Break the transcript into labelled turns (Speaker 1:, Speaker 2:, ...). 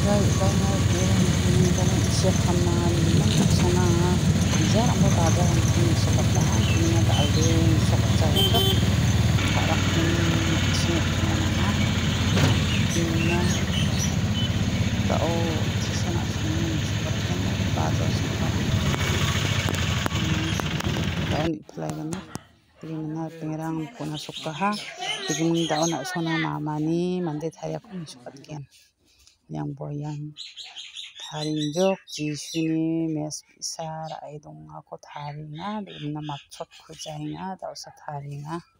Speaker 1: ibangay kung siya kamanin sana jar ang bata ang sakatahan niya daalin sa katsaga para sinip na na niya tao sana sakatahan bata sa kain ipalagan na tingnan pengerang puna sukaha tingin daw na sona mama ni mande thaya kung sukatken yang boyang Haring jok jisuni mes pisar ay dong ako tharinga di na matchot khujai nga daw sa tharinga